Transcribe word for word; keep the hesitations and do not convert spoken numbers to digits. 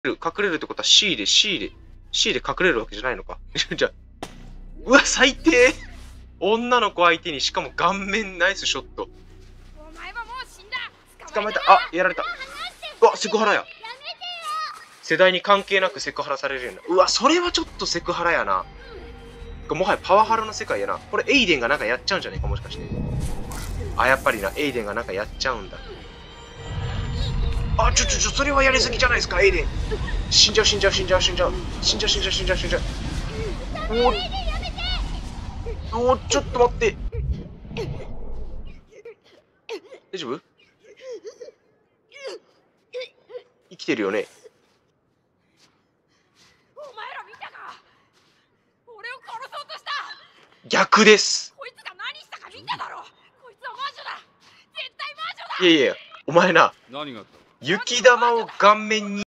隠れるってことは C で C で C で隠れるわけじゃないのか。じゃあ、うわ、最低。女の子相手にしかも顔面ナイスショット。捕まえた。あ、やられた。うわ、セクハラや。世代に関係なくセクハラされるような。うわ、それはちょっとセクハラやな。もはやパワハラの世界やな。これエイデンがなんかやっちゃうんじゃねえか、もしかして。あ、やっぱりな、エイデンがなんかやっちゃうんだ。あ、ちょちょちょ、それはやりすぎじゃないですか、エイデン。死んじゃう、死んじゃう、死んじゃう、死んじゃう。死んじゃう、死んじゃう、死んじゃう、死んじゃう。おお、ちょっと待って。大丈夫？生きてるよね。 お前ら見たか？俺を殺そうとした。 逆です。 こいつが何したか見ただろ。こいつは魔女だ。絶対魔女だ。 いやいや、お前な、 何があった？ 雪玉を顔面に